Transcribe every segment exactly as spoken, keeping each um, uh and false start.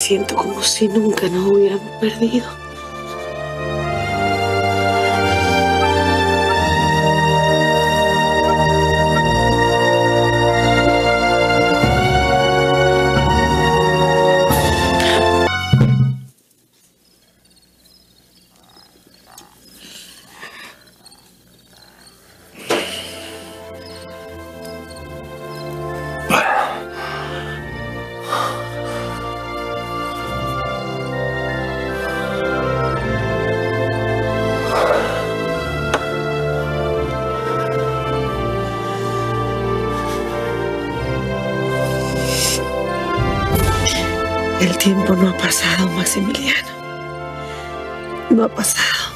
siento como si nunca nos hubiéramos perdido. El tiempo no ha pasado, Maximiliano. No ha pasado.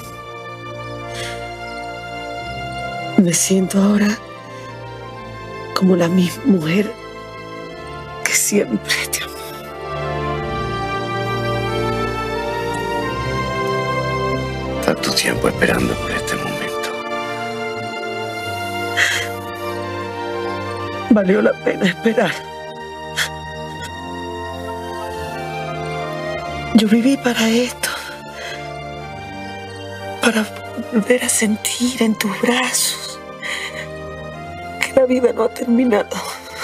Me siento ahora como la misma mujer que siempre te amó. Tanto tiempo esperando por este momento. Valió la pena esperar. Yo viví para esto, para volver a sentir en tus brazos que la vida no ha terminado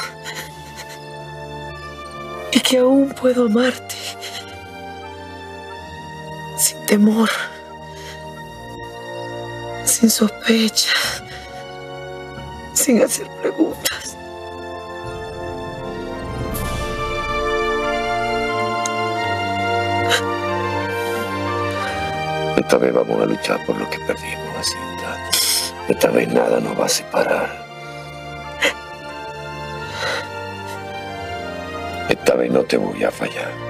y que aún puedo amarte sin temor, sin sospecha, sin hacer preguntas. Esta vez vamos a luchar por lo que perdimos, Jacinta. Esta vez nada nos va a separar. Esta vez no te voy a fallar.